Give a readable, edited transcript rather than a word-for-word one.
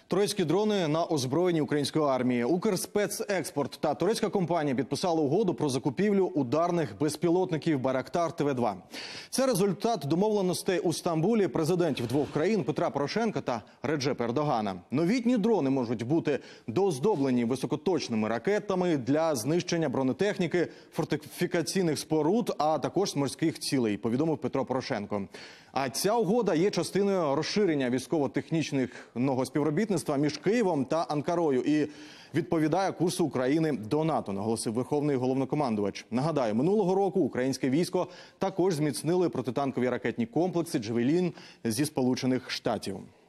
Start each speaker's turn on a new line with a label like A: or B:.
A: Турецькі дрони на озброєнні української армії. Укрспецекспорт та турецька компанія підписали угоду про закупівлю ударних безпілотників «Байрактар ТВ-2». Це результат домовленостей у Стамбулі президентів двох країн Петра Порошенка та Реджепа Ердогана. Новітні дрони можуть бути дооздоблені високоточними ракетами для знищення бронетехніки, фортифікаційних споруд, а також морських цілей, повідомив Петро Порошенко. А ця угода є частиною розширення військово-технічного співробітництва між Києвом та Анкарою і відповідає курсу України до НАТО, наголосив Верховний головнокомандувач. Нагадаю, минулого року українське військо також зміцнили протитанкові ракетні комплекси «Джавелін» зі Сполучених Штатів.